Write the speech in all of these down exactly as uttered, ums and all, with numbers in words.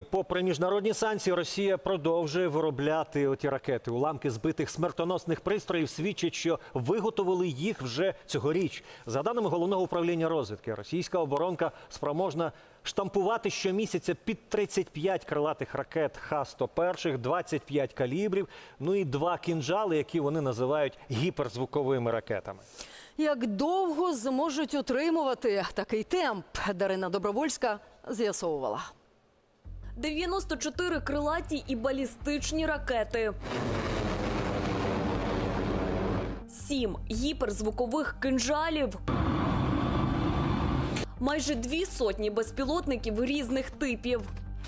Попри міжнародні санкції, Росія продовжує виробляти оті ракети. Уламки збитих смертоносних пристроїв свідчать, що виготовили їх вже цьогоріч. За даними Головного управління розвідки, російська оборонка спроможна штампувати щомісяця під тридцять п'ять крилатих ракет Х сто один, двадцять п'ять калібрів, ну і два кінжали, які вони називають гіперзвуковими ракетами. Як довго зможуть утримувати такий темп, Дарина Добровольська з'ясовувала. дев'яносто чотири крилаті і балістичні ракети. Сім гіперзвукових кинжалів. Майже дві сотні безпілотників різних типів.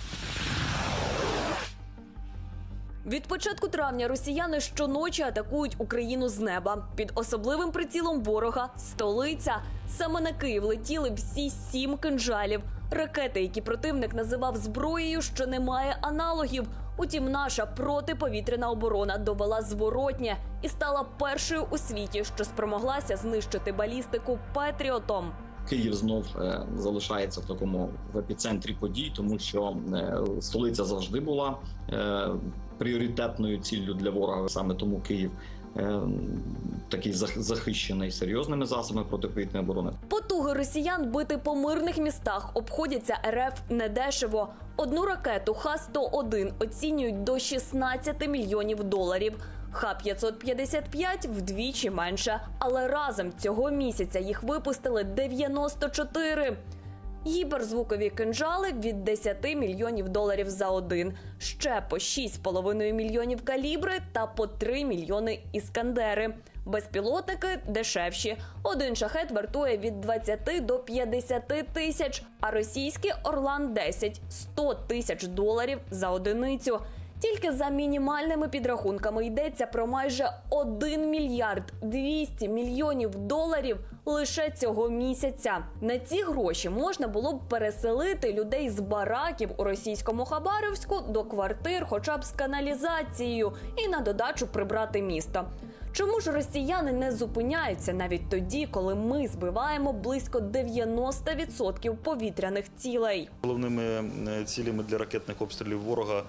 Від початку травня росіяни щоночі атакують Україну з неба. Під особливим прицілом ворога – столиця. Саме на Київ летіли всі сім кинжалів. Ракети, які противник називав зброєю, що не має аналогів. Утім, наша протиповітряна оборона довела зворотнє і стала першою у світі, що спромоглася знищити балістику «Петріотом». Київ знов е, залишається в такому в епіцентрі подій, тому що е, столиця завжди була е, пріоритетною ціллю для ворога. Саме тому Київ е, такий захищений серйозними засобами протиповітряної оборони. Потуги росіян бити по мирних містах обходяться РФ недешево. Одну ракету Х сто один оцінюють до шістнадцяти мільйонів доларів. Х п'ятсот п'ятдесят п'ять вдвічі менше, але разом цього місяця їх випустили дев'яносто чотири. Гіперзвукові кинжали від десяти мільйонів доларів за один. Ще по шість з половиною мільйонів калібри та по три мільйони іскандери. Безпілотники дешевші. Один шахет вартує від двадцяти до п'ятдесяти тисяч, а російський Орлан десять – сто тисяч доларів за одиницю. Тільки за мінімальними підрахунками йдеться про майже один мільярд двісті мільйонів доларів лише цього місяця. На ці гроші можна було б переселити людей з бараків у російському Хабаровську до квартир хоча б з каналізацією і на додачу прибрати місто. Чому ж росіяни не зупиняються навіть тоді, коли ми збиваємо близько дев'яноста відсотків повітряних цілей? Головними цілями для ракетних обстрілів ворога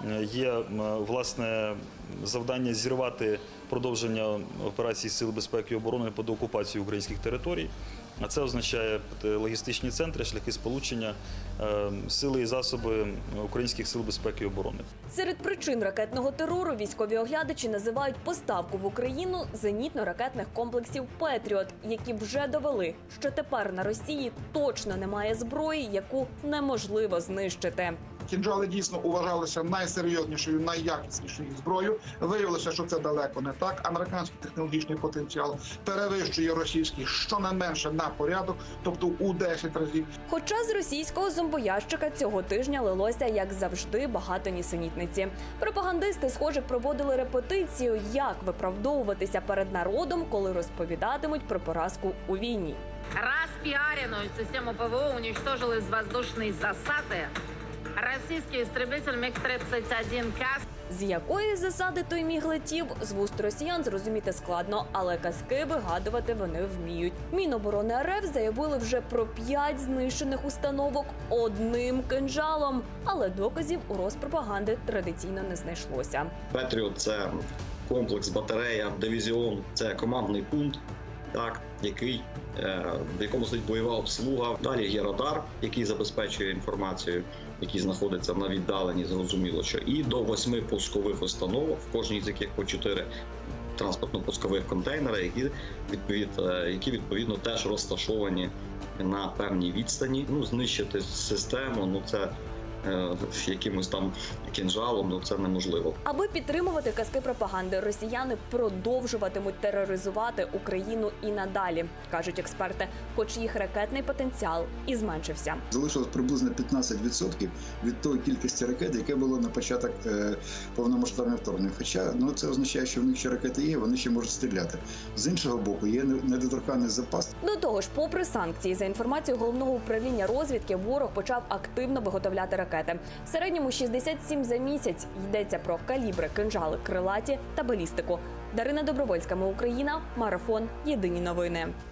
є, власне, завдання зірвати продовження операцій Сил безпеки і оборони по деокупації українських територій. А це означає логістичні центри, шляхи сполучення, сили і засоби українських сил безпеки і оборони. Серед причин ракетного терору військові оглядачі називають поставку в Україну зенітно-ракетних комплексів «Петріот», які вже довели, що тепер на Росії точно немає зброї, яку неможливо знищити. Кінжали дійсно вважалися найсерйознішою, найякіснішою зброєю. Виявилося, що це далеко не так. Американський технологічний потенціал перевищує російський щонайменше на порядок, тобто у десять разів. Хоча з російського зомбоящика цього тижня лилося, як завжди, багато нісенітниці. Пропагандисти, схоже, проводили репетицію, як виправдовуватися перед народом, коли розповідатимуть про поразку у війні. Распиаренную систему ПВО уничтожил из воздушной засады російський істребитель Міг тридцять один К. З якої засади той міг летів, з вуст росіян зрозуміти складно, але казки вигадувати вони вміють. Міноборони РФ заявили вже про п'ять знищених установок одним кинжалом, але доказів у Роспропаганди традиційно не знайшлося. «Петріот» – це комплекс, батарея, дивізіон, це командний пункт, так, який, в якому стоїть бойова обслуга. Далі є радар, який забезпечує інформацію, який знаходиться на віддаленні, зрозуміло, що і до восьми пускових установок, в кожній з яких по чотири транспортно-пускових контейнери, які, відповід, які відповідно теж розташовані на певній відстані. Ну, знищити систему, ну це якимось там кінжалом, ну це неможливо. Аби підтримувати казки пропаганди, росіяни продовжуватимуть тероризувати Україну і надалі, кажуть експерти, хоч їх ракетний потенціал і зменшився. Залишилось приблизно п'ятнадцять відсотків від тої кількості ракет, яке було на початок е, повномасштабного вторгнення. Хоча ну, це означає, що в них ще ракети є, вони ще можуть стріляти. З іншого боку, є недоторканний запас. До того ж, попри санкції, за інформацією Головного управління розвідки, ворог почав активно виготовляти ракети. В середньому шістдесят сім за місяць. Йдеться про калібри, кинжали, крилаті та балістику. Дарина Добровольська, Ми Україна, Марафон, Єдині новини.